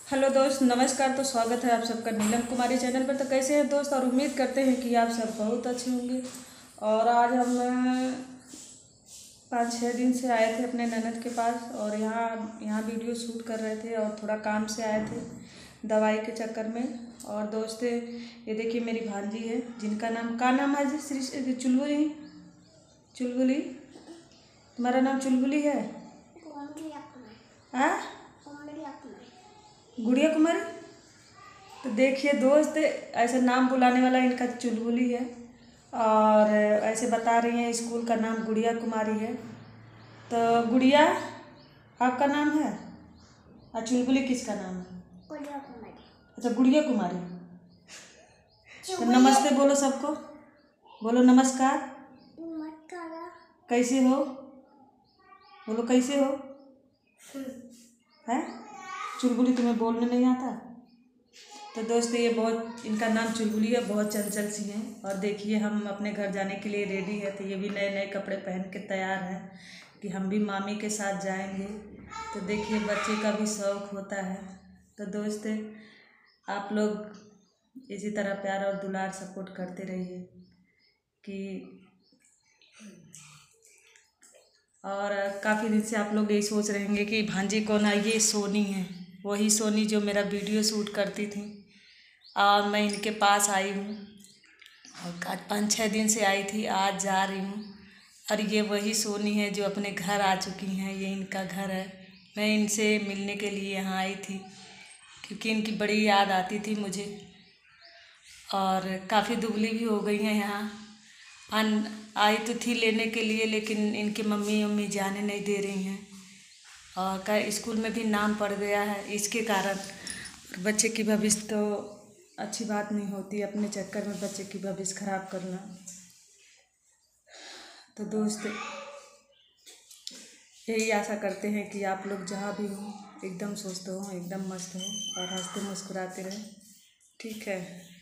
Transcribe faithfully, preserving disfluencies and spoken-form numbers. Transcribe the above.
Hello दोस्त, नमस्कार। तो स्वागत है आप सबका नीलम कुमारी चैनल पर। तो कैसे हैं दोस्त, और उम्मीद करते हैं कि आप सब बहुत अच्छे होंगे। और आज हम पाँच छः दिन से आए थे अपने ननद के पास, और यहाँ यहाँ वीडियो शूट कर रहे थे और थोड़ा काम से आए थे दवाई के चक्कर में। और दोस्त, ये देखिए मेरी भांजी है, जिनका नाम का नाम है जी श्री चुलबुली। चुलबुली, तुम्हारा नाम चुलबुली है? हाँ, गुड़िया कुमारी। तो देखिए दोस्त, ऐसे नाम बुलाने वाला इनका चुलबुली है, और ऐसे बता रही हैं स्कूल का नाम गुड़िया कुमारी है। तो गुड़िया आपका नाम है, और चुलबुली किसका नाम है? गुड़िया कुमारी। अच्छा, गुड़िया कुमारी। तो नमस्ते बोलो सबको, बोलो नमस्कार। नमस्कार। कैसे हो, बोलो कैसे हो? हैं चुलबुली, तुम्हें बोलने नहीं आता? तो दोस्त, ये बहुत, इनका नाम चुलबुली है, बहुत चंचल सी हैं। और देखिए हम अपने घर जाने के लिए रेडी है। तो ये भी नए नए कपड़े पहन के तैयार हैं कि हम भी मामी के साथ जाएंगे। तो देखिए बच्चे का भी शौक़ होता है। तो दोस्त, आप लोग इसी तरह प्यार और दुलार सपोर्ट करते रहिए कि। और काफ़ी दिन से आप लोग यही सोच रहे होंगे कि भांजी कौन है। ये सोनी है, वही सोनी जो मेरा वीडियो शूट करती थी। और मैं इनके पास आई हूँ, और आज पाँच छः दिन से आई थी, आज जा रही हूँ। और ये वही सोनी है जो अपने घर आ चुकी हैं, ये इनका घर है। मैं इनसे मिलने के लिए यहाँ आई थी क्योंकि इनकी बड़ी याद आती थी मुझे। और काफ़ी दुबली भी हो गई हैं यहाँ। अन आई तो थी लेने के लिए, लेकिन इनकी मम्मी मम्मी जाने नहीं दे रही हैं। और का स्कूल में भी नाम पड़ गया है इसके कारण। बच्चे की भविष्य तो अच्छी बात नहीं होती, अपने चक्कर में बच्चे की भविष्य खराब करना। तो दोस्त, यही आशा करते हैं कि आप लोग जहाँ भी हों एकदम स्वस्थ हों, एकदम मस्त हों और हंसते मुस्कुराते रहें। ठीक है।